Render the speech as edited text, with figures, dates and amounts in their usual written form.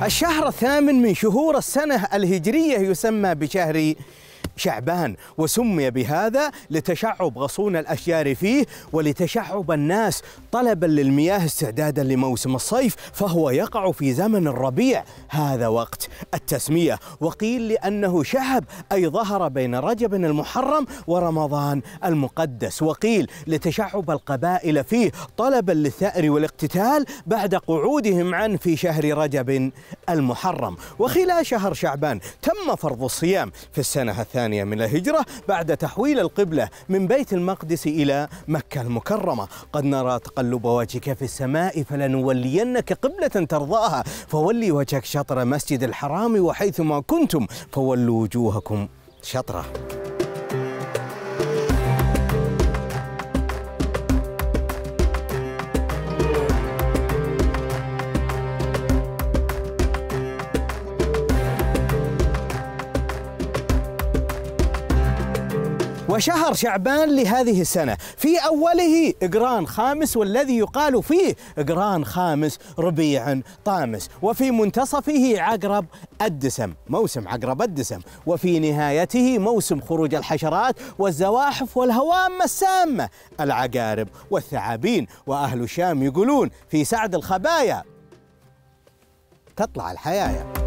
الشهر الثامن من شهور السنة الهجرية يسمى بشهر شعبان، وسمي بهذا لتشعب غصون الأشجار فيه ولتشعب الناس طلبا للمياه استعدادا لموسم الصيف، فهو يقع في زمن الربيع، هذا وقت التسمية. وقيل لأنه شهب أي ظهر بين رجب المحرم ورمضان المقدس، وقيل لتشعب القبائل فيه طلبا للثأر والاقتتال بعد قعودهم عنه في شهر رجب المحرم. وخلال شهر شعبان تم فرض الصيام في السنة الثانية من الهجرة بعد تحويل القبلة من بيت المقدس إلى مكة المكرمة. قد نرى تقلب وجهك في السماء فلنولينك قبلة ترضاها فولي وجهك شطر مسجد الحرام وحيثما كنتم فولوا وجوهكم شطره. وشهر شعبان لهذه السنة في أوله إقران خامس، والذي يقال فيه إقران خامس ربيع طامس، وفي منتصفه عقرب الدسم، موسم عقرب الدسم، وفي نهايته موسم خروج الحشرات والزواحف والهوام السامة العقارب والثعابين. وأهل الشام يقولون في سعد الخبايا تطلع الحيايا.